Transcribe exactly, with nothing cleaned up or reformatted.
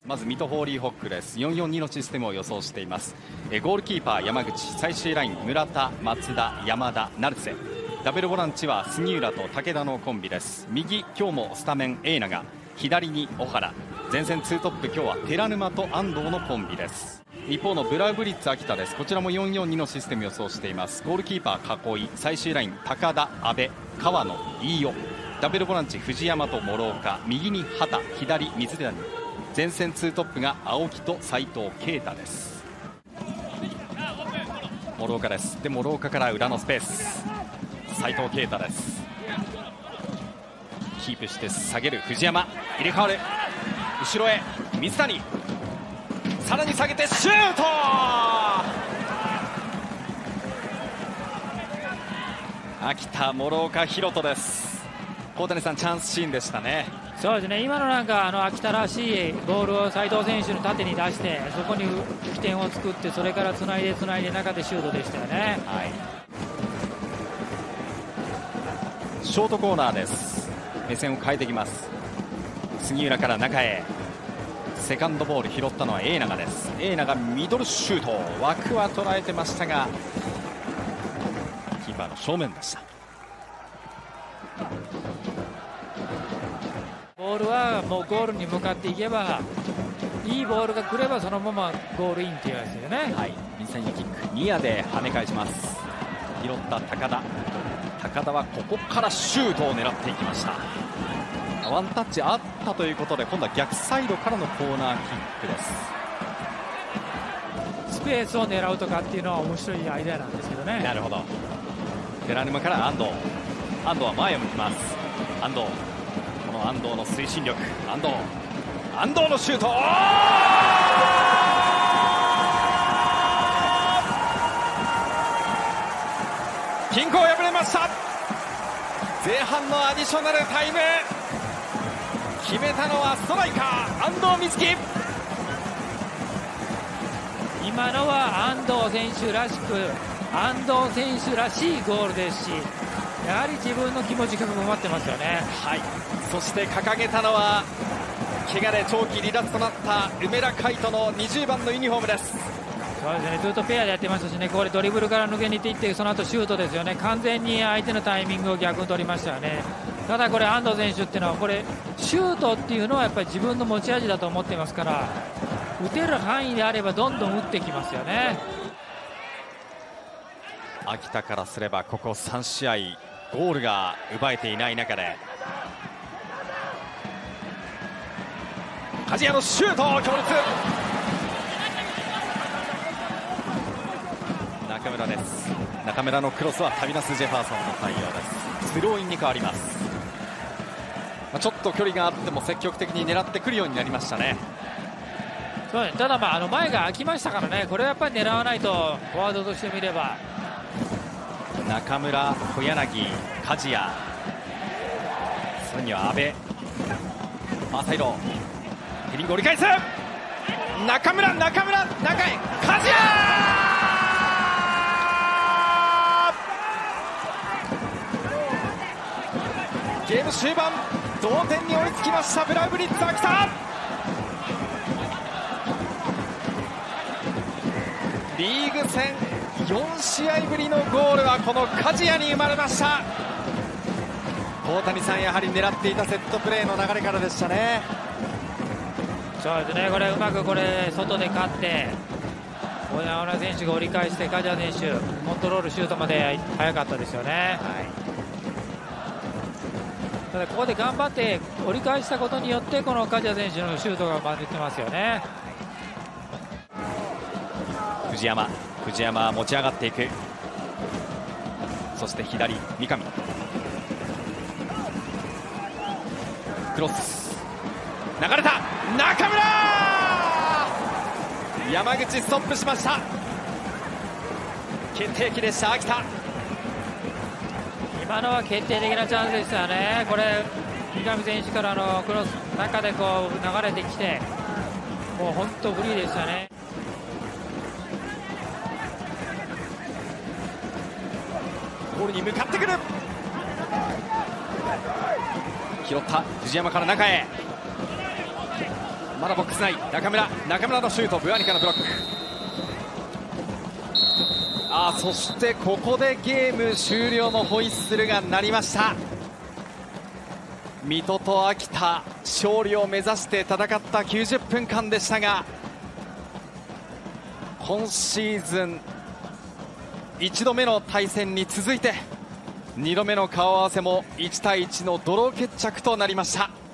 まず水戸ホーリーホックです。よんよんにのシステムを予想しています。えゴールキーパー山口、最終ライン村田、松田、山田、成瀬、ダブルボランチは杉浦と武田のコンビです。右今日もスタメン永長、左に小原、前線ツートップ今日は寺沼と安藤のコンビです。一方のブラウブリッツ秋田です。こちらもよんよんにのシステム予想しています。ゴールキーパー囲い、最終ライン高田、阿部、川野、飯尾、ダブルボランチ藤山と諸岡、右に畑、左水谷、前線ツートップが青木と斉藤慶太です。諸岡です。で諸岡から裏のスペース、斉藤慶太です。キープして下げる藤山、入れ替わる、後ろへ水谷、さらに下げてシュート。秋田、諸岡、広翔です。大谷さん、チャンスシーンでしたね。 そうですね、今のなんかあの秋田らしいボールを斉藤選手の縦に出して、そこに起点を作って、それからつないでつないで中でシュートでしたよね。 はい、ショートコーナーです。目線を変えてきます。杉浦から中へ、セカンドボール拾ったのは永長です。永長ミドルシュート、枠は捉えてましたがキーパーの正面でした。 ボールはもうゴールに向かっていけば、いいボールが来ればそのままゴールインっていうやつですよね。 はい、水谷のキック、ニアで跳ね返します。拾った高田、高田はここからシュートを狙っていきました。ワンタッチあったということで、今度は逆サイドからのコーナーキックです。 スペースを狙うとかっていうのは面白いアイデアなんですけどね。 なるほど。寺沼から安藤、安藤は前を向きます。安藤、この安藤の推進力、安藤、安藤のシュート、均衡を破れました。前半のアディショナルタイム、決めたのはストライカー安藤瑞生。 今のは安藤選手らしく、安藤選手らしいゴールですし、やはり自分の気持ちがこもってますよね。 はい、そして掲げたのは怪我で長期離脱となった梅田海斗のにじゅうばんのユニフォームです。 そうですね、ずっとペアでやってましたしね、これドリブルから抜けにいっていって、その後シュートですよね。完全に相手のタイミングを逆に取りましたよね。ただこれ安藤選手っていうのは、これシュートっていうのはやっぱり自分の持ち味だと思っていますから、打てる範囲であればどんどん打ってきますよね。 秋田からすればここさん試合ゴールが奪えていない中で、梶谷のシュート強烈、中村です。中村のクロスはタビナス・ジェファーソンの対応です。スローインに変わります。ちょっと距離があっても積極的に狙ってくるようになりましたね。 そうね、ただ、まあ、あの前が空きましたからね、これはやっぱり狙わないと、フォワードとしてみれば。 中村、小柳、梶谷、さらには阿部、ファーサイド、ヘディング折り返す、中村、中村、中へ、梶谷、ゲーム終盤、同点に追いつきましたブラウブリッツ秋田。リーグ戦よん試合ぶりのゴールはこの梶谷に生まれました。大谷さん、やはり狙っていたセットプレーの流れからでしたね。 そうですね、これうまくこれ外で勝って、小山選手が折り返して、梶谷選手コントロールシュートまで早かったですよね。はい、ただここで頑張って折り返したことによって、この梶谷選手のシュートが生まれてますよね。 藤山、藤山は持ち上がっていく。そして左、三上、クロス流れた、中村、山口ストップしました。決定機でした秋田。 今のは決定的なチャンスでしたよね。これ三上選手からのクロス、中でこう流れてきて、もう本当フリーでしたね。 ゴールに向かってくる、拾った藤山から中へ、 まだボックス内、中村中村のシュート、ブアニカのブロック。あそしてここでゲーム終了のホイッスルが鳴りました。水戸と秋田、勝利を目指して戦ったきゅうじゅっぷんかんでしたが、今シーズンいちどめの対戦に続いてにどめの顔合わせもいちたいいちのドロー決着となりました。